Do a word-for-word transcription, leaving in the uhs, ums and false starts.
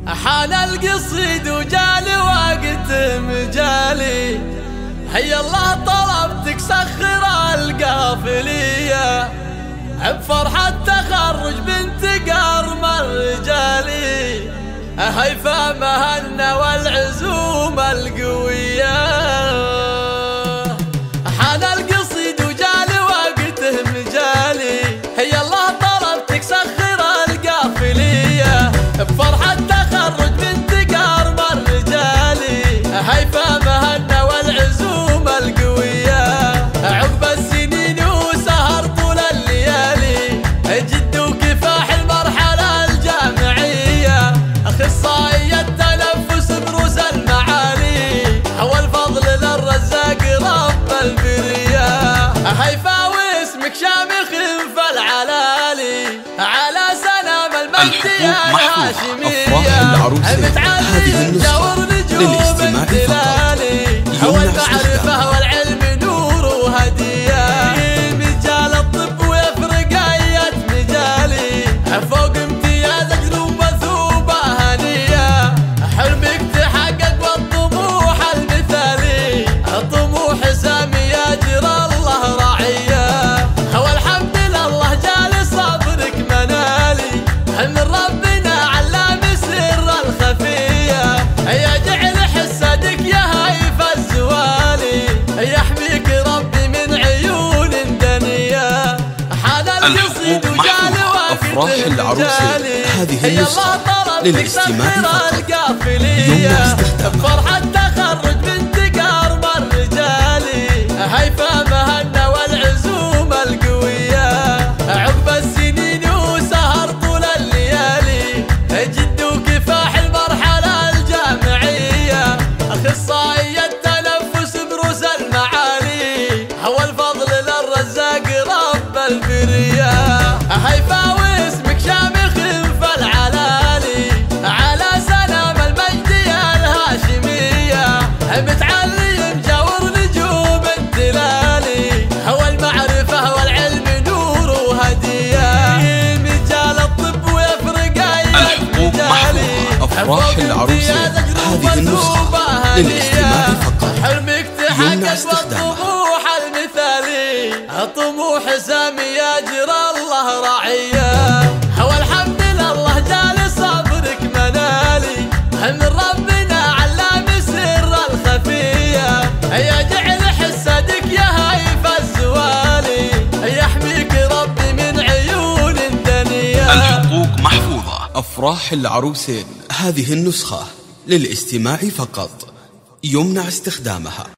حان القصيد وجالي وقت مجالي، هيا الله طلبتك سخر القافلية بفرحة تخرج بنت قرم الرجالي، هيفا مهنا والعزوم القوية. حان القصيد وجالي وقته مجالي، هيا الله طلبتك سخر القافلية بفرحة تخرج بنت قرم الرجالي، هيفا مهنا والعزوم القوية. عقب السنين وسهر طول الليالي، جد وكفاح المرحلة الجامعية، أخصائي التنفس بروز المعالي، هو الفضل للرزاق رب البرية. هيفا واسمك شامخ فالعلالي، على سلام المجد يا الهاشمية، متعلم جور نجوم الدلالي، هو المعرفة والعلم نور وهدية. مجال الطب ويفرق أية مجالي، فوق امتيازك ذو مثوبة هنية، حلمك تحقق والطموح المثالي، طموح سامي يجرى الله راعية. هو الحمد لله جال صبرك منالي، من ربنا علام سر الخفية، يجعل حسدك يا هيف الزوالي، يحميك ربي من عيون دنيا. حان القصيد وجالي وقته مجالي، هي الله طلبتك سخر القافلية بفرحة تخرج بنت قرم الرجالي، هيفا مهنا والعزوم القوية. عقب السنين وسهر طول الليالي، جد وكفاح المرحلة الجامعية، أخصائي التنفس بروز المعالي، هو الفضل للرزاق رب البرية. هيفا واسمك شامخ فالعلالي، على سلام المجد يا الهاشمية، متعلم جور نجوم الدلالي، هو المعرفة والعلم نور وهدية. مجال الطب ويفرق أية مجالي، أفراح العروسين هذه النسخة للاستماع فقط، حلمك تحقق والطموح المثالي، طموح سامي يجرى الله راعية. هو الحمد لله جال صبرك منالي، من ربنا علام سر الخفية، يجعل حسدك يا هيف الزوالي، يحميك ربي من عيون دنيا. الحقوق محفوظة. أفراح العروسين هذه النسخة للاستماع فقط، يمنع استخدامها.